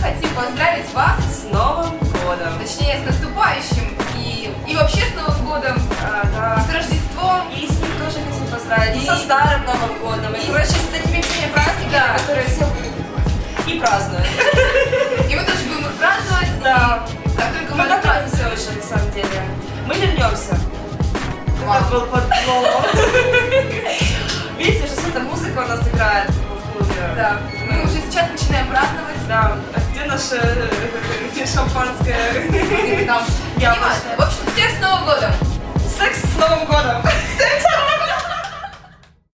хотим поздравить вас с Новым годом. Точнее, с наступающим и вообще с Новым годом, да. с Рождеством. И с ним тоже хотим поздравить. И со Старым Новым годом. И, короче, с такими всеми праздниками, да, которые все и празднуют. И мы тоже будем их праздновать. Да. Как только мы готовимся уже, на самом деле. Мы вернемся. Как был под новым. Видите, сейчас эта музыка у нас играет в клубе. Да. Мы уже сейчас начинаем праздновать. Да. А где наше шампанское? Там. Яблочное. В общем, всех с Новым годом! Секс с Новым годом!